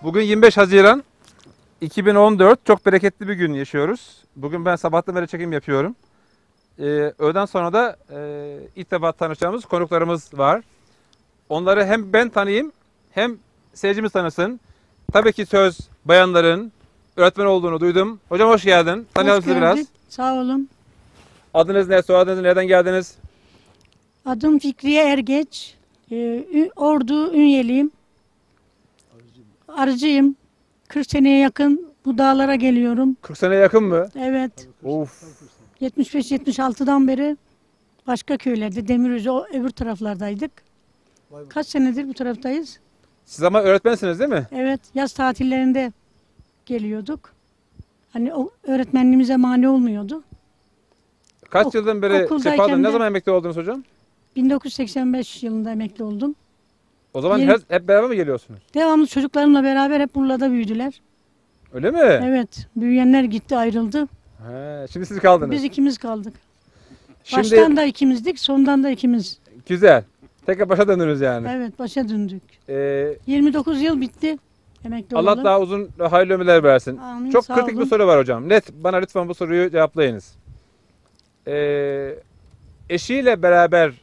Bugün 25 Haziran 2014. Çok bereketli bir gün yaşıyoruz. Bugün ben sabahtan beri çekim yapıyorum. Öğleden sonra da ilk defa tanışacağımız konuklarımız var. Onları hem ben tanıyayım hem seyircimiz tanısın. Tabii ki söz bayanların öğretmen olduğunu duydum. Hocam hoş geldin. Tanıyalım sizi biraz. Sağ olun. Adınız ne? Soyadınız nereden geldiniz? Adım Fikriye Ergeç. Ordu Ünyeliyim. Arıcıyım. 40 seneye yakın bu dağlara geliyorum. 40 sene yakın mı? Evet. Of. 75-76'dan beri başka köylerde, Demirözü, öbür taraflardaydık. Kaç senedir bu taraftayız? Siz ama öğretmensiniz değil mi? Evet, yaz tatillerinde geliyorduk. Hani o öğretmenliğimize mani olmuyordu. Kaç yıldan beri, okuldayken pardon, ne de- zaman emekli oldunuz hocam? 1985 yılında emekli oldum. O zaman Yeni- hep beraber mi geliyorsunuz? Devamlı çocuklarımla beraber hep Urla'da büyüdüler. Öyle mi? Evet, büyüyenler gitti, ayrıldı. He, şimdi siz kaldınız. Biz ikimiz kaldık. Şimdi Baştan da ikimizdik, sondan da ikimiz. güzel. Tekrar başa döndünüz yani. Evet, başa döndük. Ee, 29 yıl bitti emekli Allah olalı. daha uzun ve hayırlı ömürler versin. Amin, Çok sağ kritik olun. bir soru var hocam. Net bana lütfen bu soruyu cevaplayınız. Eşiyle beraber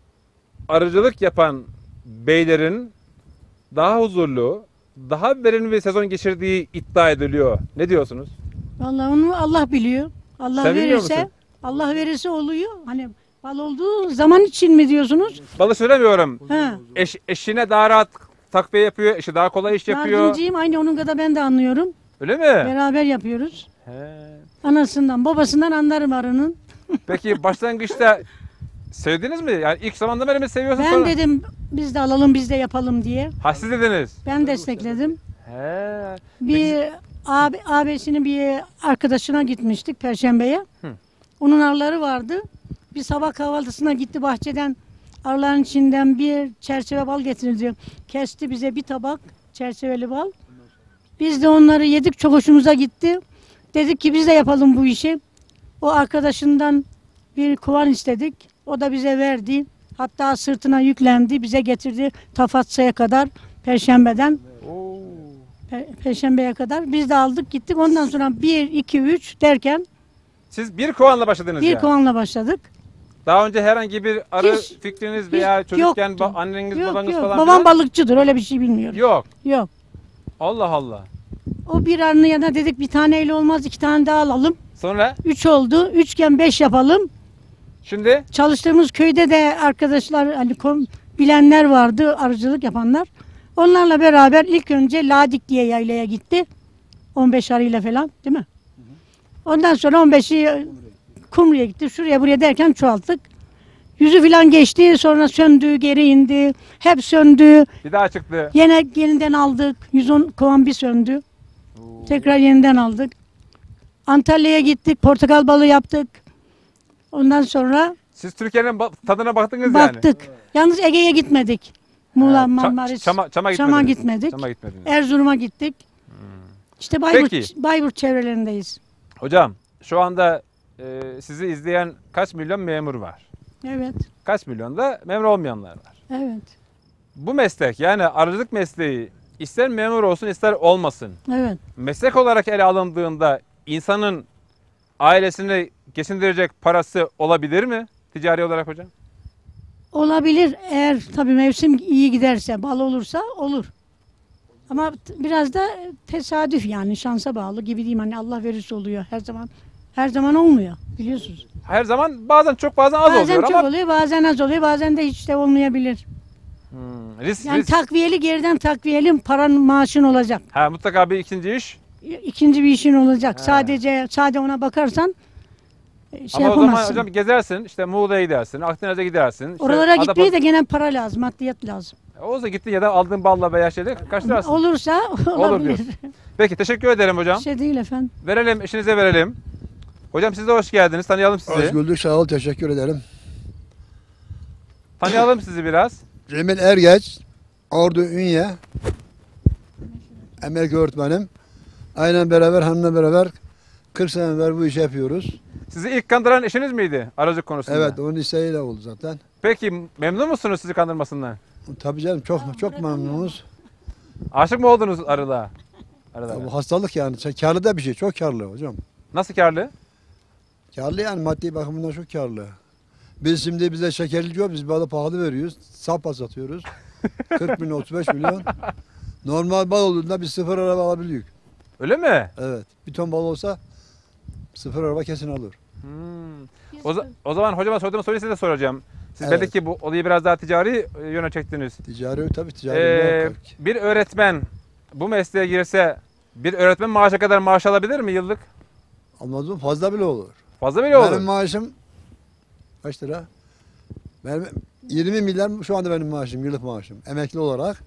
arıcılık yapan beylerin daha huzurlu, daha verimli bir sezon geçirdiği iddia ediliyor. Ne diyorsunuz? Vallahi onu Allah biliyor. Allah Sen biliyor verirse, musun? Allah verirse oluyor. Hani bal olduğu zaman için mi diyorsunuz? Balı söylemiyorum. Ha. Eşine daha rahat takviye yapıyor, eşi daha kolay iş yapıyor. Narginciyim, aynı onun kadar ben de anlıyorum. Öyle mi? Beraber yapıyoruz. He. Anasından, babasından anlarım arının. Peki başlangıçta sevdiniz mi? Yani ilk zamanda beri mi seviyorsunuz Ben sonra? dedim biz de alalım, biz de yapalım diye. Ha siz dediniz. Ben destekledim. He. Bir abisinin bir arkadaşına gitmiştik Perşembe'ye. Hı. Onun arıları vardı. Bir sabah kahvaltısına gitti, bahçeden arıların içinden bir çerçeve bal getirdi. Kesti bize bir tabak çerçeveli bal. Biz de onları yedik, çok hoşumuza gitti. Dedik ki biz de yapalım bu işi. O arkadaşından bir kovan istedik. O da bize verdi. Hatta sırtına yüklendi, bize getirdi Tafatsa'ya kadar Perşembe'den. Oo. Perşembe'ye kadar. Biz de aldık gittik. Ondan sonra 1, 2, 3 derken Siz bir kovanla başladınız bir yani. kovanla başladık. Daha önce herhangi bir arı Hiç- fikriniz veya hiç çocukken yoktu. anneniz Yok babanız yok. falan Babam filan? balıkçıdır. Öyle bir şey bilmiyoruz. Yok. Yok. Allah Allah. O bir arının yanına dedik bir taneyle olmaz, 2 tane daha alalım. Sonra 3 oldu. 3'ken 5 yapalım. şimdi Çalıştığımız köyde de arkadaşlar hani bilenler vardı, arıcılık yapanlar. Onlarla beraber ilk önce Ladik diye yaylaya gitti. 15 arıyla falan, değil mi? Ondan sonra 15'i Kumru'ya gitti. Şuraya buraya derken çoğalttık. Yüzü falan geçti, sonra söndü, geri indi. Hep söndü. bir daha çıktı. Yine yeniden aldık. 110 kovan bir söndü. Tekrar yeniden aldık. Antalya'ya gittik, portakal balı yaptık. Ondan sonra Siz Türkiye'nin tadına baktınız yani. baktık. Yalnız Ege'ye gitmedik. Muğla, Ha, Marmaris, Çam'a Çam'a gitmediniz. gitmedik. Çam'a gitmediniz. Erzurum'a gittik. İşte Peki. Bayburt çevrelerindeyiz. Hocam şu anda sizi izleyen kaç milyon memur var? Evet, Kaç milyon da memur olmayanlar var? evet, Bu meslek yani arıcılık mesleği ister memur olsun ister olmasın. evet. Meslek olarak ele alındığında insanın ailesini geçindirecek parası olabilir mi? Ticari olarak hocam. Olabilir eğer tabii mevsim iyi giderse, bal olursa olur. Ama biraz da tesadüf yani şansa bağlı gibi diyeyim, hani Allah verirse oluyor her zaman olmuyor biliyorsunuz. Her zaman bazen çok bazen az Bazen oluyor çok ama oluyor, bazen az oluyor, bazen de hiç de olmayabilir. risk, Yani risk. takviyeli geriden takviyeli paran maaşın olacak. Ha, mutlaka bir ikinci iş. İkinci bir işin olacak. He. Sade ona bakarsan şey Ama o zaman yapamazsın. hocam gezersin işte Muğla'ya gidersin, Akdeniz'e gidersin. işte Oralara gitmeye Adapaz- de gene para lazım, maddiyat lazım. Olsa gittin ya da aldığın balla veya şeyle kaçtırarsın. Olursa olabilir. diyorsun. Peki teşekkür ederim hocam. Bir şey değil efendim. Verelim, işinize verelim. Hocam siz de hoş geldiniz. Tanıyalım sizi. Hoş bulduk, sağ ol, teşekkür ederim. Tanıyalım sizi biraz. Cemil Ergeç, Ordu Ünye, emekli öğretmenim. Aynen beraber, hanımla beraber 40 senedir bu işi yapıyoruz. Sizi ilk kandıran eşiniz miydi aracılık konusunda? Evet, onun isteğiyle oldu zaten. Peki memnun musunuz sizi kandırmasından? Tabii canım, çok memnunuz. Aşık mı oldunuz arıla? Ya bu hastalık yani. Karlı da bir şey. Çok karlı hocam. Nasıl karlı? Karlı yani maddi bakımından çok karlı. Biz şimdi bize şekerli yok. Biz balı pahalı veriyoruz. Sap satıyoruz. 40 milyon 35 milyon. Normal bal olduğunda biz sıfır araba alabiliyoruz. Öyle mi? Evet. Bir ton bal olsa sıfır araba kesin alır. Hmm. Biz O zaman hocama sorduğum soruyu size de soracağım. Siz Evet. belki bu olayı biraz daha ticari yöne çektiniz. Ticari tabii ticari muhakkak. Bir öğretmen bu mesleğe girse bir öğretmen maaşa kadar maaş alabilir mi yıllık? Anladım fazla bile olur. Fazla bile olur. Benim maaşım kaç lira? Benim 20 milyar şu anda benim maaşım, yıllık maaşım. Emekli olarak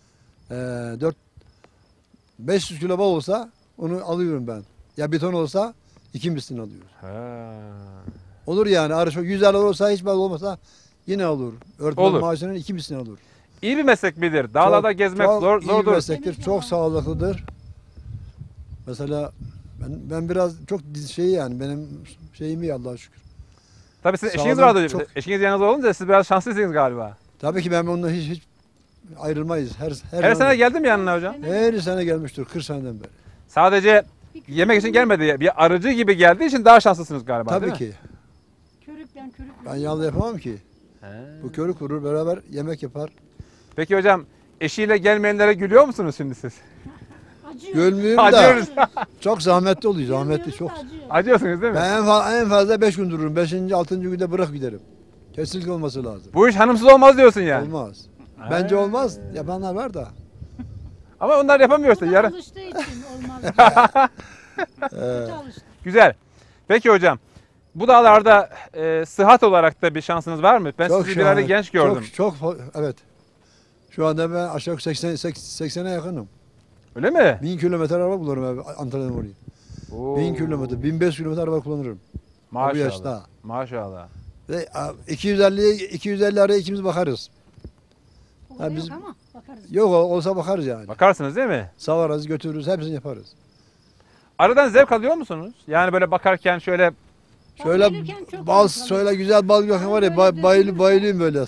500 kilo bal olsa onu alıyorum ben. Ya bir ton olsa 2 mislini alıyoruz. Ha. Olur yani arı çok 100 lira olsa hiç bal olmasa yine olur. Öğretmen Olur. maaşının 2 mislini alır. İyi bir meslek midir? Dağlarda gezmek çok iyi bir zordur. meslektir. Çok sağlıklıdır. Mesela ben biraz çok şey yani benim şeyim iyi Allah'a şükür. Tabii sizin eşiniz Sağlam, vardı. çok- Eşiniz yanınızda olunca siz biraz şanslısınız galiba. Tabii ki ben onunla hiç ayrılmayız. Her Her zaman- sene geldi mi yanına hocam? Her sene gelmiştir 40 seneden beri. Sadece yemek için gelmedi. Bir arıcı gibi geldiği için daha şanslısınız galiba Tabii değil mi? ki. körükten Ben yalnız yapamam ki. Bu körük vurur beraber yemek yapar. Peki hocam eşiyle gelmeyenlere gülüyor musunuz şimdi siz? acıyor. Gölmüyorum da Acıyoruz. çok zahmetli oluyor. Zahmetli çok. Acıyor. Acıyorsunuz değil mi? Ben en fazla 5 gün dururum. 5. 6. günde bırak giderim. Kesinlikle olması lazım. Bu iş hanımsız olmaz diyorsun yani. Olmaz. Bence olmaz. Yapanlar var da. Ama onlar yapamıyor işte. O da Yarın. alıştığı için olmaz. Kötü alıştı. Güzel. Peki hocam. Bu dağlarda sıhhat olarak da bir şansınız var mı? Ben sizi bir ara şahane. genç gördüm. Çok evet. Şu anda ben aşağı yukarı 80'e yakınım. Öyle mi? 1000 kilometre araba kullanırım abi Antalya'dan oraya. 1000 kilometre, 1500 kilometre araba kullanırım. Bu Maşallah. yaşta. Maşallah. Ve 250 araya ikimiz bakarız. Orada biz- yok ama bakarız. Yok olsa bakarız yani. Bakarsınız değil mi? Savarız, götürürüz, hepsini yaparız. Aradan zevk alıyor musunuz? Yani böyle bakarken şöyle Şöyle gelirken çok bal, zevk alırız. şöyle güzel bal görken var ya bayılıyorum böyle.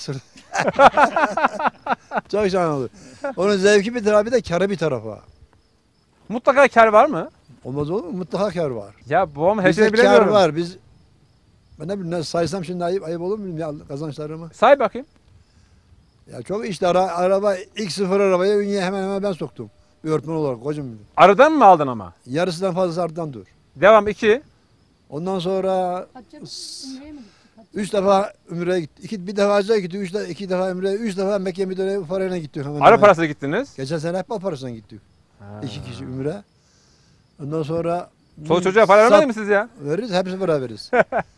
Çok şahane olur. Onun zevki bir tarafı bir de karı bir tarafa. mutlaka kar var mı? Olmaz olur mu? Mutlaka kar var. Ya babam her Bizde şeyi kar bilemiyorum. var. Ben ne bileyim saysam şimdi ayıp olur mu ya kazançlarımı? Say bakayım. Ya çok işte araba ilk sıfır arabaya Ünye'ye hemen ben soktum. Bir öğretmen olarak kocam. Arıdan mı aldın ama? Yarısından fazlası ardıdan dur. Devam 2. Ondan sonra Hacca Umre'ye mi gittik? 3 defa Ümre'ye gittik. Bir defa hacca gittik. 2 defa Ümre'ye. 3 defa Mekke'ye bir dönem parayla gittik. Hemen Arı hemen. parası gittiniz. Geçen sene hep bal parasına gittik. 2 kişi Ümre. Ondan sonra Çoluk çocuğa para vermediniz mi siz ya? Veririz, hepsi beraberiz.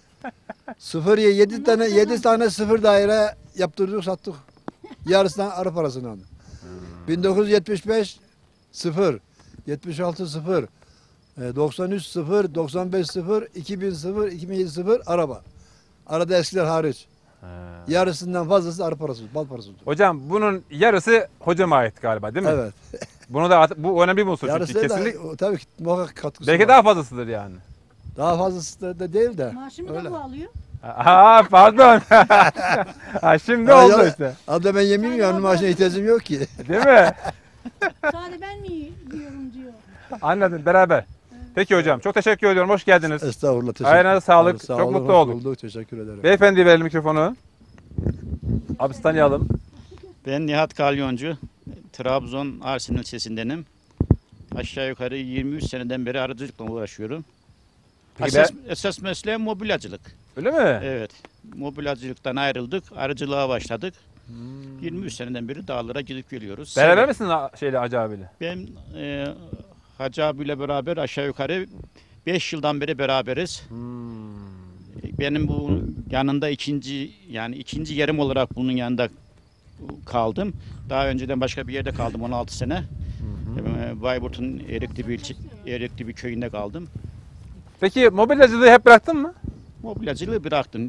7 tane sıfır daire yaptırdık, sattık. Yarısından arı parasını aldık. 1975 sıfır, 76 sıfır, 93 sıfır, 95 sıfır, 2000 sıfır, 2007 sıfır araba. Arada eskiler hariç. Yarısından fazlası arı parası, bal parası. Hocam bunun yarısı hocama ait galiba değil mi? Evet. Bunu da bu önemli bir unsur Yarısı çünkü da kesinlikle. tabii ki muhakkak katkısı Belki var. daha fazlasıdır yani. Daha fazlası da değil de. Maaşımı Öyle. da bu alıyor. Aa pardon. Ha, şimdi Ya, oldu ya- işte. Abla ben yemeyeyim ya, onun maaşına ihtiyacım yok ki. Değil mi? Sadece ben mi yiyorum diyor. Anladım beraber. Peki hocam çok teşekkür ediyorum. Hoş geldiniz. Estağfurullah, teşekkür Ayağınıza sağlık. Sağ Çok olun, mutlu hoş olduk. bulduk. Teşekkür ederim. Beyefendi verelim mikrofonu. Abi sizi tanıyalım. Ben Nihat Kalyoncu, Trabzon Arsin ilçesindenim. Aşağı yukarı 23 seneden beri arıcılıkla uğraşıyorum. Peki Esas mesleğim mobilyacılık. Öyle mi? Evet, mobilyacılıktan ayrıldık, arıcılığa başladık. 23 seneden beri dağlara gidip geliyoruz. Beraber misiniz şeyle Hacı abiyle? Ben Hacı abiyle beraber aşağı yukarı 5 yıldan beri beraberiz. Benim bu yanında ikinci yerim olarak bunun yanında kaldım. Daha önceden başka bir yerde kaldım 16 sene. Bayburt'un Erikdibi köyünde kaldım. Peki mobilyacılığı hep bıraktın mı? Mobilyacılığı bıraktım.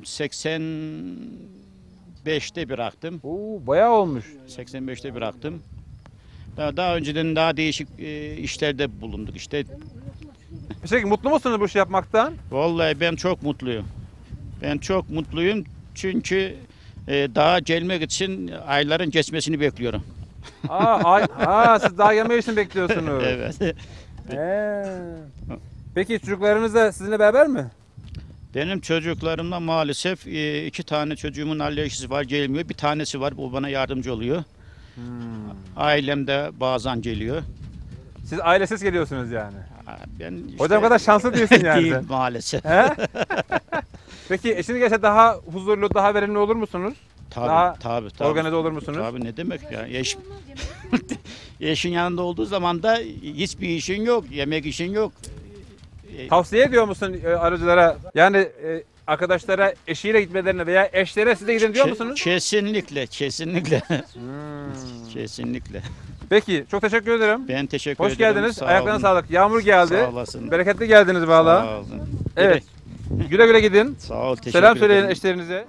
85'te bıraktım. Oo, bayağı olmuş. 85'te bıraktım. Daha önceden daha değişik işlerde bulunduk işte. Peki mutlu musunuz bu işi yapmaktan? Vallahi ben çok mutluyum. Ben çok mutluyum çünkü daha gelmek için ayların geçmesini bekliyorum. Siz daha yeme için bekliyorsunuz. Evet. Peki çocuklarınız da sizinle beraber mi? Benim çocuklarımla maalesef 2 tane çocuğumun alerjisi var, gelmiyor. Bir tanesi var, bu bana yardımcı oluyor. Ailem de bazen geliyor. Siz ailesiz geliyorsunuz yani. Ben Hocam kadar şanslı değilsin yani değil sen. maalesef. He? Peki eşiniz gelse daha huzurlu, daha verimli olur musunuz? Daha Tabii. organize olur musunuz? Tabii, ne demek ya? Eşin yanında olduğu zaman da hiçbir işin yok, yemek işin yok. Tavsiye ediyor musun arıcılara? Yani arkadaşlara eşiyle gitmelerine veya eşlere siz de gidin diyor musunuz? Kesinlikle. Hmm. Kesinlikle. Peki çok teşekkür ederim. Ben teşekkür Hoş ederim. geldiniz. Sağ Ayaklarına olun. sağlık. Yağmur geldi. Sağ olasın. Bereketli geldiniz valla. Sağ olun. Evet. Güle güle gidin. Sağ ol. Teşekkür Selam söyleyin ederim. eşlerinize.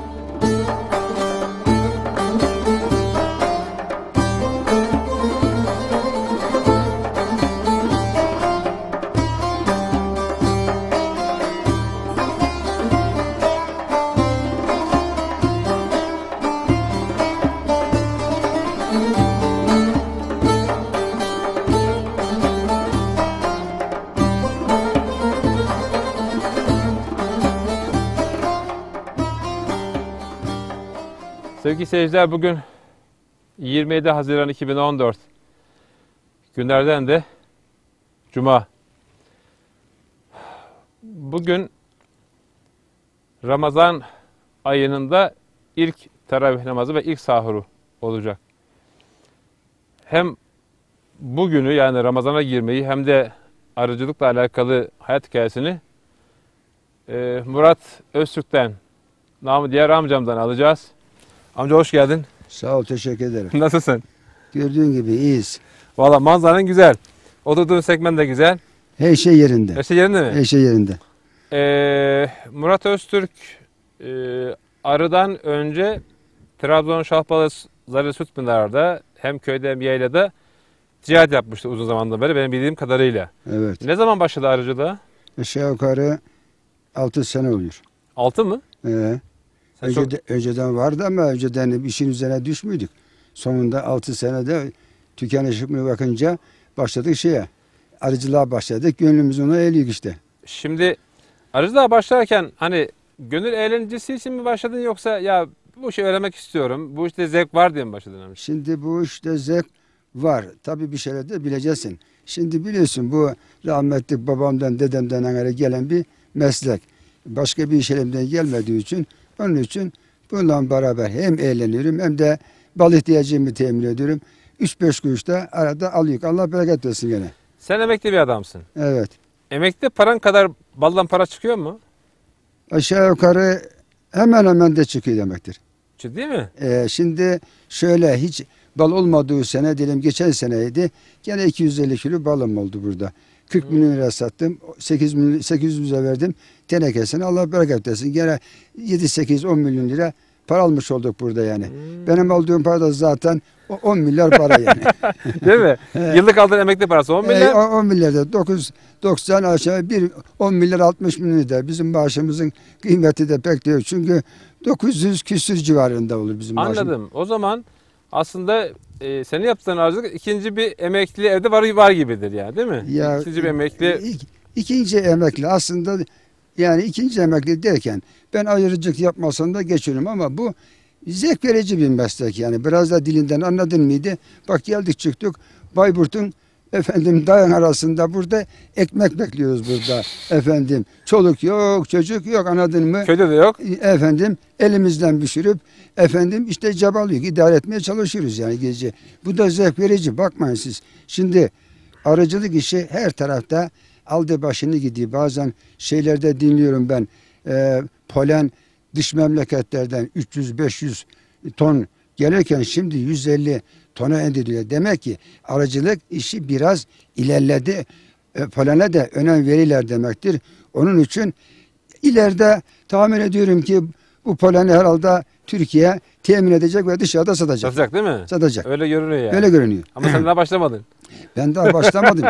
Sevgili seyirciler, bugün 27 Haziran 2014 günlerden de Cuma. Bugün Ramazan ayının da ilk teravih namazı ve ilk sahuru olacak. Hem bugünü, yani Ramazan'a girmeyi, hem de arıcılıkla alakalı hayat hikayesini Murat Öztürk'ten, namı diğer amcamdan alacağız. Amca hoş geldin. Sağ ol, teşekkür ederim. Nasılsın? Gördüğün gibi iyiyiz. Valla manzaran güzel. Oturduğun segment de güzel. Her şey yerinde. Her şey yerinde mi? Her şey yerinde. Murat Öztürk arıdan önce Trabzon Şahbalı Zarı Sütpınar'da hem köyde hem yaylada ticaret yapmıştı uzun zamandan beri benim bildiğim kadarıyla. Evet. Ne zaman başladı arıcılığa? Aşağı yukarı 6 sene oluyor. 6 mı? Sen çok- Önceden vardı ama önceden işin üzerine düşmüydük. Sonunda 6 senede tükenişime bakınca başladık şeye. Arıcılığa başladık. Gönlümüz ona eğiliyor işte. Şimdi arıcılığa başlarken hani gönül eğlencesi için mi başladın, yoksa ya bu işi öğrenmek istiyorum, bu işte zevk var diye mi başladın amca? Şimdi bu işte zevk var. Tabii bir şeyler de bileceksin. Şimdi biliyorsun bu rahmetli babamdan, dedemden hani gelen bir meslek. Başka bir iş elimden gelmediği için, onun için bununla beraber hem eğleniyorum hem de bal ihtiyacımı temin ediyorum. 3-5 kuruş da arada alıyorum. Allah bereket versin gene. Sen emekli bir adamsın. Evet. Emekli paran kadar baldan para çıkıyor mu? Aşağı yukarı hemen hemen de çıkıyor demektir. Ciddi mi? Şimdi şöyle hiç bal olmadığı sene diyelim geçen seneydi. Gene 250 kilo balım oldu burada. 40 milyon lira sattım. 800'e verdim. Tenekesine Allah bereket versin. Gene 7-8-10 milyon lira para almış olduk burada yani. Benim aldığım para da zaten 10 milyar para yani. Değil mi? Yıllık aldığın emekli parası 10 milyar. 10 milyar da 9-90 aşağı 10 milyar 60 milyon da bizim maaşımızın kıymeti de pek değil. Çünkü 900 küsür civarında olur bizim maaşımız. Anladım. O zaman aslında senin yaptığın arıcılık ikinci bir emekli evde var gibidir yani, değil mi? Ya, İkinci bir emekli. İkinci emekli aslında, yani ikinci emekli derken ben ayrıcılık yapmasam da geçiyorum ama bu zevk verici bir meslek yani. Biraz da dilinden anladın mıydı? Bak geldik çıktık Bayburt'un dağın arasında burada ekmek bekliyoruz burada efendim. Çoluk yok, çocuk yok, anladın mı? Köyde de yok. Elimizden pişirip işte cabalıyık, idare etmeye çalışıyoruz yani gece. Bu da zevk verici, bakmayın siz. Şimdi arıcılık işi her tarafta aldı başını gidiyor. Bazen şeylerde dinliyorum ben, polen dış memleketlerden 300-500 ton gelirken şimdi 150 tona indiriliyor. Demek ki arıcılık işi biraz ilerledi. Polene de önem verirler demektir. Onun için ileride tahmin ediyorum ki bu poleni herhalde Türkiye temin edecek ve dışarıda satacak. Satacak değil mi? Satacak. Öyle görünüyor yani. Öyle görünüyor. Ama sen daha başlamadın. Ben daha başlamadım.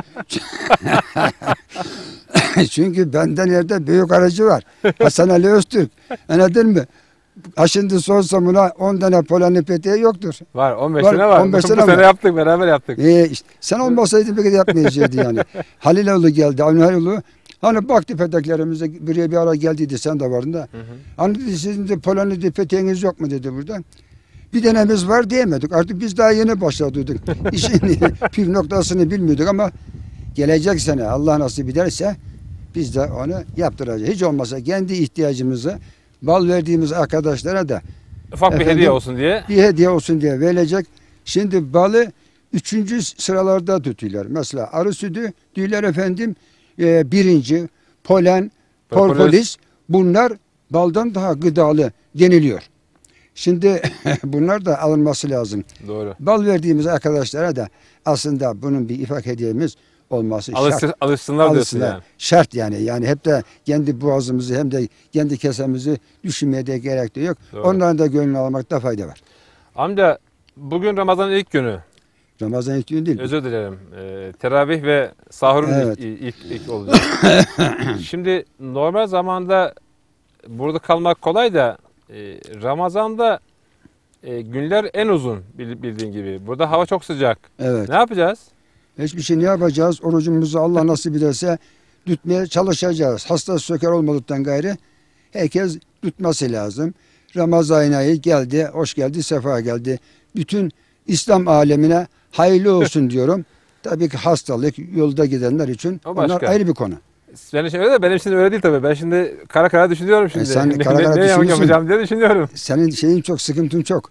Çünkü benden yerde büyük aracı var. Hasan Ali Öztürk. Anladın mı? Ha şimdi sorsam buna 10 tane polenli peteği yoktur. Var 15 Var, sene var. 15 Bu sene sene var. yaptık, beraber yaptık. İşte, sen olmasaydın belki de yapmayacaktı yani. Haliloğlu geldi. Avni Haliloğlu. Hani baktı peteklerimize buraya bir ara geldiydi, sen de vardın da. Hani dedi sizin de polenli peteğiniz yok mu dedi burada. Bir denemiz var diyemedik. Artık biz daha yeni başladık. İşin püf noktasını bilmiyorduk ama gelecek sene Allah nasip ederse biz de onu yaptıracağız. Hiç olmazsa kendi ihtiyacımızı bal verdiğimiz arkadaşlara da Ufak bir Efendim? hediye olsun diye. bir hediye olsun diye verilecek. Şimdi balı 3. sıralarda tutuyorlar. Mesela arı sütü diyorlar efendim 1. polen, Propolis. propolis bunlar baldan daha gıdalı deniliyor. Şimdi bunlar da alınması lazım. Doğru. Bal verdiğimiz arkadaşlara da aslında bunun bir ufak hediyemiz olması şart. Alışsınlar diyorsun Alışsınlar. yani. Şart yani. Yani hep de kendi boğazımızı hem de kendi kesemizi düşünmeye de gerek de yok. Doğru. Onların da gönlünü almakta fayda var. Amca bugün Ramazan'ın ilk günü. Ramazan ilk gün değil. Özür dilerim. Teravih ve sahurun Evet. ilk olacak. Şimdi normal zamanda burada kalmak kolay da Ramazan'da günler en uzun bildiğin gibi. Burada hava çok sıcak. Evet. Ne yapacağız? Hiçbir şey ne yapacağız? Orucumuzu Allah nasip ederse tutmaya çalışacağız. Hasta söker olmadıktan gayrı herkes tutması lazım. Ramazan ayı geldi, hoş geldi, sefa geldi. Bütün İslam alemine hayırlı olsun diyorum. Tabii ki hastalık, yolda gidenler için O onlar başka. ayrı bir konu. Senin için öyle de benim için öyle değil tabii. Ben şimdi kara kara düşünüyorum şimdi. sen Ne- kara kara ne yemek düşünüyorsun. yapacağım diye düşünüyorum. Senin şeyin çok, sıkıntın çok.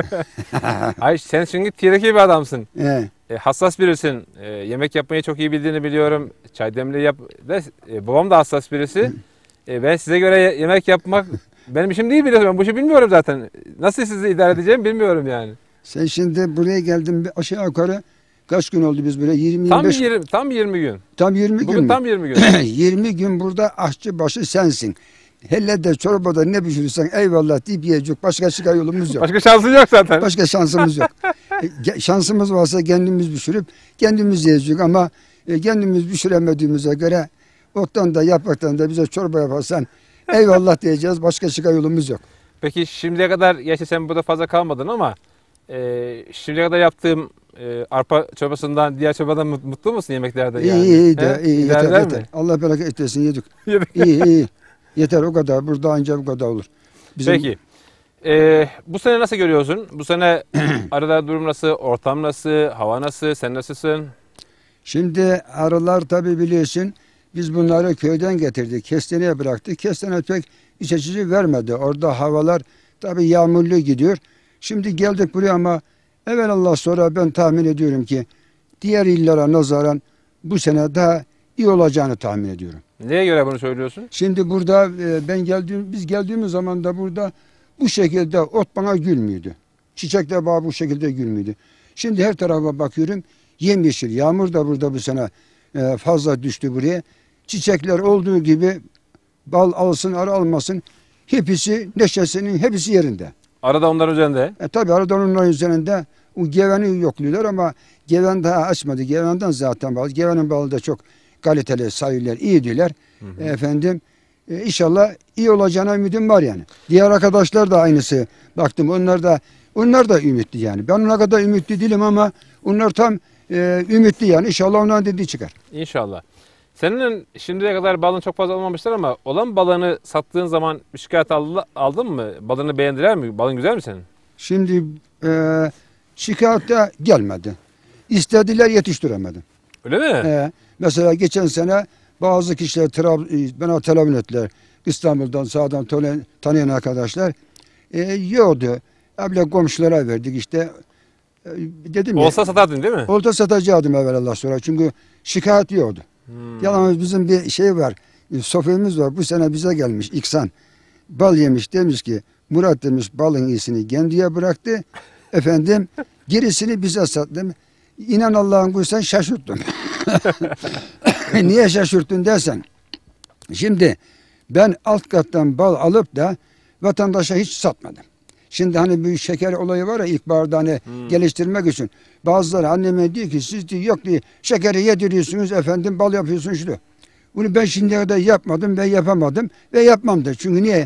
Ay sen çünkü tireki bir adamsın. He. Hassas birisin. Yemek yapmayı çok iyi bildiğini biliyorum. Çay demliği yap. Babam da hassas birisi. Ben size göre yemek yapmak benim işim değil biliyorsun. Ben bu işi bilmiyorum zaten. Nasıl sizi idare edeceğimi bilmiyorum yani. Sen şimdi buraya geldin bir aşağı yukarı kaç gün oldu biz böyle 20-25 Tam 20 gün. tam 20 gün Bugün mü? tam 20 gün. 20 gün burada aşçı başı sensin. Hele de çorbada ne pişirirsen eyvallah deyip yiyecek. Başka çıkar yolumuz yok. Başka şansın yok zaten. Başka şansımız yok. Şansımız varsa kendimiz pişirip kendimiz yiyecek ama kendimiz pişiremediğimize göre ottan da yapraktan da bize çorba yaparsan eyvallah diyeceğiz. Başka çıkar yolumuz yok. Peki şimdiye kadar, gerçi sen burada fazla kalmadın ama şimdiye kadar yaptığım arpa çorbasından, diğer çorbadan mutlu musun yemeklerde yani? İyi de He? iyi İdare yeter eder yeter. mi? Allah bereket etsin yedik. Yedik. İyi. Yeter o kadar. Burada ancak bu kadar olur. Bizim- Peki. Bu sene nasıl görüyorsun? Bu sene arada durum nasıl? Ortam nasıl? Hava nasıl? Sen nasılsın? Şimdi arılar tabi biliyorsun biz bunları köyden getirdik. Kestaneye bıraktık. Kestane pek iç açıcı vermedi. Orada havalar tabi yağmurlu gidiyor. Şimdi geldik buraya ama evvelallah sonra ben tahmin ediyorum ki diğer illere nazaran bu sene daha iyi olacağını tahmin ediyorum. Neye göre bunu söylüyorsun? Şimdi burada biz geldiğimiz zaman da burada bu şekilde ot bana gülmüyordu. Çiçek de bana bu şekilde gülmüyordu. Şimdi her tarafa bakıyorum yemyeşil. Yağmur da burada bu sene fazla düştü buraya. Çiçekler olduğu gibi bal alsın arı almasın hepsi neşesinin hepsi yerinde. Arada onların üzerinde. Tabi arada onların üzerinde o geveni yokluyorlar ama geven daha açmadı. Gevenden zaten bal. Gevenin balı da çok kaliteli sayılır, iyi diyorlar. Efendim inşallah iyi olacağına ümidim var yani. Diğer arkadaşlar da aynısı. Baktım onlar da ümitli yani. Ben ona kadar ümitli değilim ama onlar tam ümitli yani. İnşallah onların dediği çıkar. İnşallah. Senin şimdiye kadar balın çok fazla olmamışlar ama olan balını sattığın zaman bir şikayet aldın mı? Balını beğendiler mi? Balın güzel mi senin? Şimdi şikayet de gelmedi. İstediler yetiştiremedim. Öyle mi? Mesela geçen sene bazı kişiler bana telefon ettiler. İstanbul'dan sağdan tanıyan arkadaşlar. Yoktu. Abla komşulara verdik işte. Dedim ya. Olsa satardın değil mi? Olta satacaktım evvelallah sonra. Çünkü şikayet yoktu. Yalnız bizim bir şey var. Sofimiz var. Bu sene bize gelmiş İksan. Bal yemiş demiş ki Murat demiş balın iyisini kendiye bıraktı. Efendim gerisini bize sattım. İnan Allah'ın kulu sen şaşırttın. Niye şaşırttın dersen. Şimdi ben alt kattan bal alıp da vatandaşa hiç satmadım. Şimdi hani bir şeker olayı var ya ilkbaharda hani geliştirmek için. Bazıları anneme diyor ki siz diyor, yok diyor şekeri yediriyorsunuz efendim bal yapıyorsunuz şunu. Bunu ben şimdiye kadar yapmadım ve yapamadım ve yapmam da. Çünkü niye?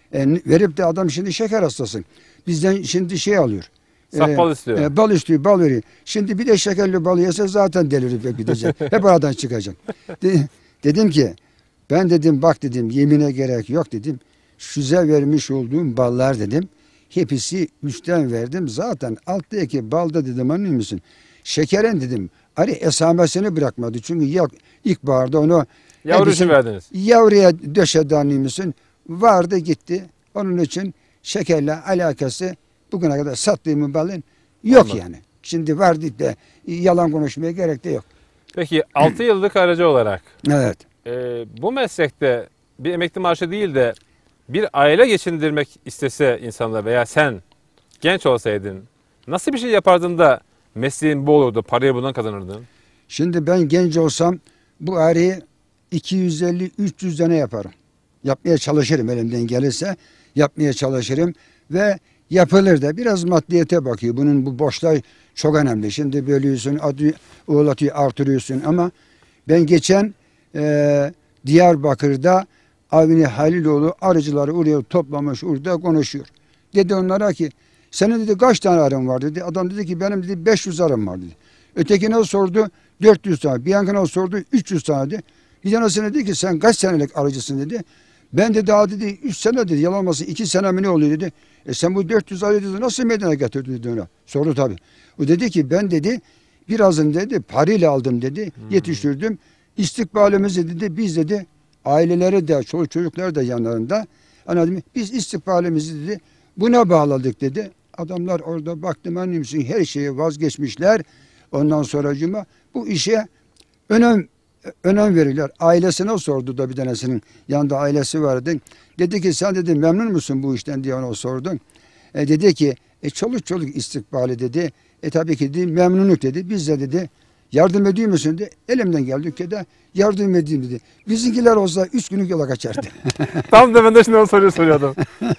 Verip de adam şimdi şeker hastası. Bizden şimdi şey alıyor. Saf bal istiyor. Bal istiyor, bal veriyor. Şimdi bir de şekerli bal yese zaten delirip gidecek. Hep aradan çıkacak. Dedim ki ben dedim bak dedim yemine gerek yok dedim. Size vermiş olduğum ballar dedim. Hepsi üstten verdim. Zaten alttaki balda dedim anlıyor musun? Şekerin dedim. Hani esamesini bırakmadı. Çünkü ilkbaharda onu Yavru için verdiniz. yavruya döşedi anlıyor musun? Vardı gitti. Onun için şekerle alakası bugüne kadar sattığım balın yok Anladım. yani. Şimdi vardı da yalan konuşmaya gerek de yok. Peki 6 yıllık aracı olarak Evet. bu meslekte bir emekli maaşı değil de bir aile geçindirmek istese insanlar veya sen genç olsaydın nasıl bir şey yapardın da mesleğin bu olurdu, parayı bundan kazanırdın? Şimdi ben genç olsam bu arayı 250-300 tane yaparım. Yapmaya çalışırım elimden gelirse. Yapmaya çalışırım ve yapılır da biraz maddiyete bakıyor. Bunun bu boşlar çok önemli. Şimdi bölüyorsun, oğlatıyor, artırıyorsun ama ben geçen Diyarbakır'da Avni Haliloğlu arıcıları oraya toplamış, orada konuşuyor. Dedi onlara ki senin dedi kaç tane arın var dedi. Adam dedi ki benim dedi 500 arım var dedi. Ötekine sordu 400 tane. Bir yankına sordu 300 tane dedi. Bir tanesine dedi ki sen kaç senelik arıcısın dedi. Ben de daha dedi 3 sene dedi yalan olmasın 2 sene mi ne oluyor dedi. Sen bu 400 arı dedi nasıl meydana getirdin dedi ona. Sordu tabii. O dedi ki ben dedi birazını dedi parayla aldım dedi yetiştirdim. İstikbalimizi dedi biz dedi aileleri de çoluk çocuklar da yanlarında. Anladın mı? Biz istikbalimizi dedi buna bağladık dedi. Adamlar orada baktım annem her şeye vazgeçmişler. Ondan sonracığıma bu işe önem verirler. Ailesine sordu da bir tanesinin yanında ailesi vardı. Dedi ki sen dedi memnun musun bu işten diye ona sordum. Dedi ki çoluk çoluk istikbali dedi. Tabii ki dedi memnunluk dedi. Biz de dedi yardım ediyor musun dedi. Elimden geldi de yardım edeyim dedi. Bizimkiler olsa 3 günlük yola kaçardı. Tam da ben de şimdi o soruyu soruyordum.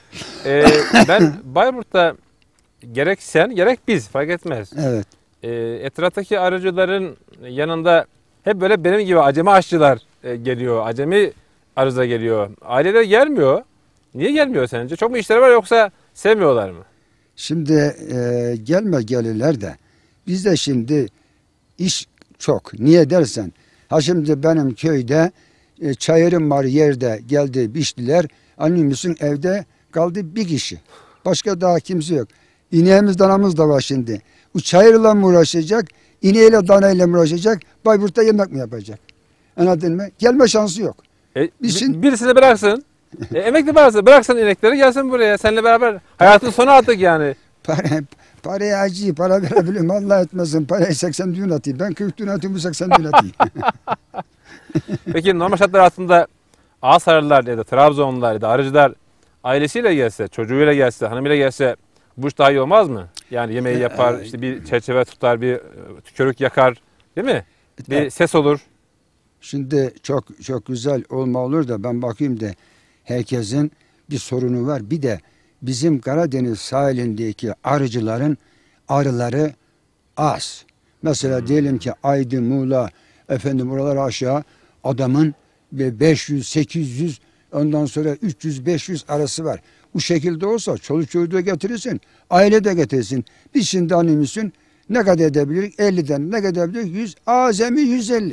Ben Bayburt'ta gerek sen gerek biz fark etmez. Evet. Etraftaki arıcıların yanında hep böyle benim gibi acemi aşçılar geliyor. Acemi arıza geliyor. Aileler gelmiyor. Niye gelmiyor sence? Çok mu işleri var yoksa sevmiyorlar mı? Şimdi gelirler de bizde şimdi iş çok. Niye dersen şimdi benim köyde çayırım var yerde geldi biçtiler. Annemizin evde kaldı bir kişi. Başka daha kimse yok. İneğimiz danamız da var şimdi. Bu çayırla mı uğraşacak? İneğiyle danayla mı uğraşacak? Bayburt'ta yemek mi yapacak? Anladın mı? Gelme şansı yok. Birisini bıraksın. Emekli varsa bıraksın inekleri gelsin buraya. Seninle beraber hayatın sonu artık yani. Paraya acı, para verebilirim. Allah etmesin. Parayı 80 düğün atayım. Ben 40 düğün atayım, bu 80 düğün atayım. Peki normal şartlar altında Ağsarlılar ya da Trabzonlular ya da arıcılar ailesiyle gelse, çocuğuyla gelse, hanımıyla gelse bu iş daha iyi olmaz mı? Yani yemeği yapar, işte bir çerçeve tutar, bir körük yakar, değil mi? Bir ses olur. Şimdi çok güzel olma olur da ben bakayım da herkesin bir sorunu var. Bir de bizim Karadeniz sahilindeki arıcıların arıları az. Mesela diyelim ki Aydın, Muğla, oralar aşağı adamın 500, 800 ondan sonra 300, 500 arası var. Bu şekilde olsa çoluk çocuğu da getirirsin, aile de getirsin. Biz şimdi annemizin ne kadar edebiliriz? 50'den ne kadar edebiliriz? 100, azami 150.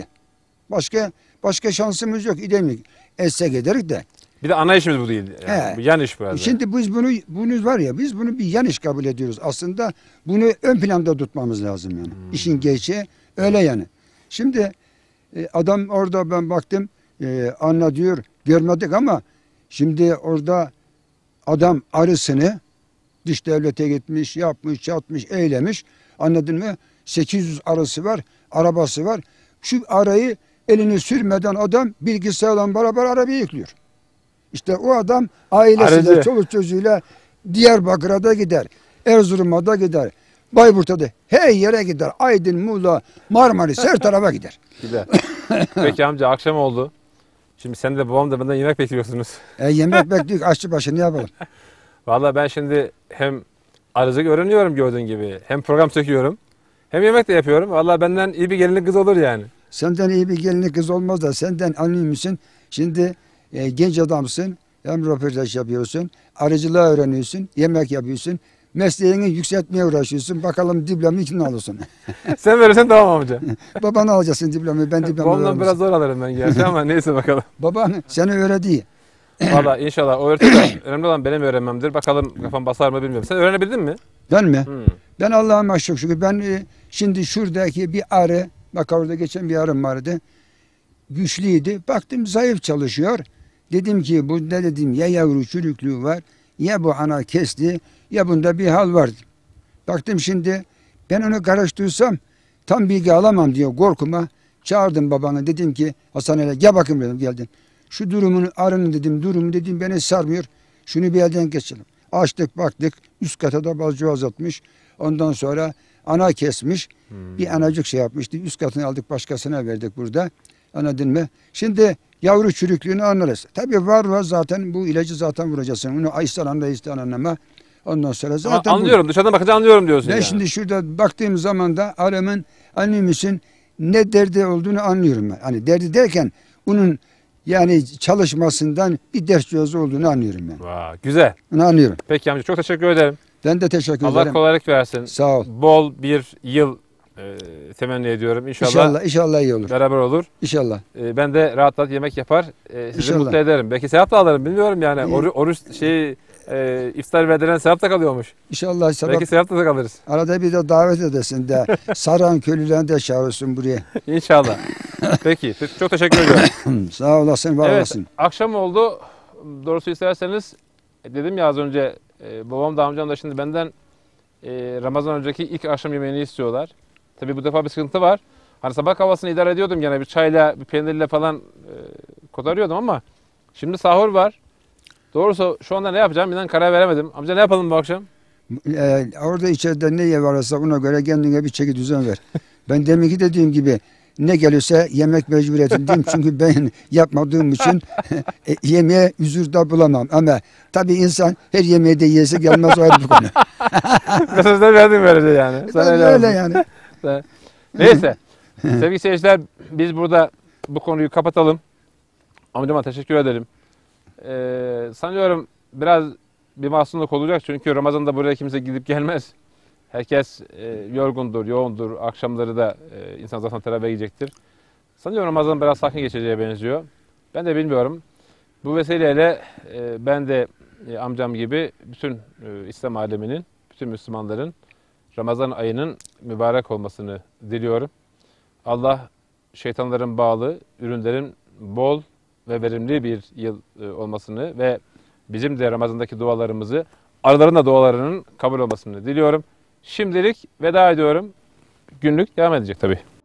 Başka şansımız yok. İdemiyoruz. Etsek ederiz de. Bir de ana işimiz bu değil. Yani. Bu yan iş biraz. Şimdi biz bunu var ya biz bunu bir yan iş kabul ediyoruz. Aslında bunu ön planda tutmamız lazım yani. İşin gerçeği öyle yani. Şimdi adam orada ben baktım anla diyor görmedik ama şimdi orada adam arısını dış devlete gitmiş, yapmış, çatmış, eylemiş. Anladın mı? 800 arısı var, arabası var. Şu arayı elini sürmeden adam bilgisayarla beraber arabayı yüklüyor. İşte o adam ailesiyle, Aracı. çoluk çocuğuyla Diyarbakır'a da gider. Erzurum'a da gider. Bayburt'a da her yere gider. Aydın, Muğla, Marmaris her tarafa gider. Gider. Peki amca akşam oldu. Şimdi sen de babam da benden yemek bekliyorsunuz. Yemek bekliyor. Aşçı başı ne yapalım? Vallahi ben şimdi hem arıcılık öğreniyorum gördüğün gibi. Hem program çekiyorum. Hem yemek de yapıyorum. Vallahi benden iyi bir gelinlik kız olur yani. Senden iyi bir gelinlik kız olmaz da senden anlıyor musun? Şimdi genç adamsın. hem röportaj yapıyorsun, arıcılığı öğreniyorsun, yemek yapıyorsun, mesleğini yükseltmeye uğraşıyorsun. Bakalım diplomayı kim alıyorsun? Sen verirsen tamam amca. Babanı alacaksın diplomayı, ben diplomayı Babamdan vermem. biraz zor alırım ben gerçi ama neyse bakalım. Baban seni öğretiyor. Valla inşallah o öğretir. Önemli olan benim öğrenmemdir. Bakalım kafam basar mı bilmiyorum. Sen öğrenebildin mi? Ben mi? Hmm. Ben Allah'ıma çok şükür. Ben şimdi şuradaki bir arı, bak orada geçen bir arım vardı. Güçlüydü. Baktım zayıf çalışıyor. Dedim ki bunda dedim ya yavru çürüklüğü var, ya bu ana kesti, ya bunda bir hal var. Baktım şimdi ben onu karıştırsam tam bilgi alamam diyor korkuma. Çağırdım babanı, dedim ki Hasan hele gel bakayım dedim, geldim. Şu durumun arının dedim, durumu dedim beni sarmıyor. Şunu bir elden geçelim. Açtık baktık, üst kata da balcı azaltmış. Ondan sonra ana kesmiş. Bir anacık şey yapmıştı. Üst katını aldık, başkasına verdik burada. Anladın mı? Şimdi yavru çürüklüğünü anlarız. Tabii var zaten, bu ilacı zaten vuracaksın. Onu isteyen anlama. Ondan sonra Ama zaten anlıyorum. Dışarıdan bakınca anlıyorum diyorsun ben yani. şimdi şurada baktığım zaman da arımın annemizin ne derdi olduğunu anlıyorum ben. Hani derdi derken onun yani çalışmasından bir ders gözü olduğunu anlıyorum ben. Güzel. Bunu anlıyorum. Peki amca çok teşekkür ederim. Ben de teşekkür Allah ederim. kolaylık versin. Sağ ol. Bol bir yıl temenni ediyorum. İnşallah iyi olur. Beraber olur. İnşallah. Ben de rahat rahat yemek yapar. Sizi İnşallah. mutlu ederim. Belki sevap da alırım. Bilmiyorum yani. İyi. Oruç iftar verilen sevap da kalıyormuş. İnşallah sabah Belki sevap da kalırız. arada bir de davet edesin de Saran köylülerini de çağırırsın buraya. İnşallah. Peki. Çok teşekkür ediyorum. Sağ olasın, var Evet. olasın. Akşam oldu. Doğrusu isterseniz dedim ya az önce babam da amcam da şimdi benden Ramazan önceki ilk akşam yemeğini istiyorlar. Tabii bu defa bir sıkıntı var. Hani sabah kahvaltısını idare ediyordum gene bir çayla, bir peynirle falan kotarıyordum ama şimdi sahur var. Doğrusu şu anda ne yapacağım inan karar veremedim. Amca ne yapalım bu akşam? Orada içeride ne yer varsa ona göre kendine bir çeki düzen ver. Ben deminki dediğim gibi ne gelirse yemek mecburiyetindeyim. Çünkü ben yapmadığım için yemeğe üzür de bulamam. Ama tabii insan her yemeği de yese gelmez, o ayrı bir konu. Mesajlar verdim böylece yani. Sana Öyle lazım. yani. Neyse. Sevgili seyirciler biz burada bu konuyu kapatalım. Amcama teşekkür edelim. Sanıyorum biraz bir mahzunluk olacak çünkü Ramazan'da buraya kimse gidip gelmez. Herkes yorgundur, yoğundur. Akşamları da insan zaten teravihe gidecektir. Sanıyorum Ramazan biraz sakin geçeceğe benziyor. Ben de bilmiyorum. Bu vesileyle ben de amcam gibi bütün İslam aleminin, bütün Müslümanların Ramazan ayının mübarek olmasını diliyorum. Allah şeytanların bağlı, ürünlerin bol ve verimli bir yıl olmasını ve bizim de Ramazan'daki dualarımızı, arıların da dualarının kabul olmasını diliyorum. Şimdilik veda ediyorum. Günlük devam edecek tabii.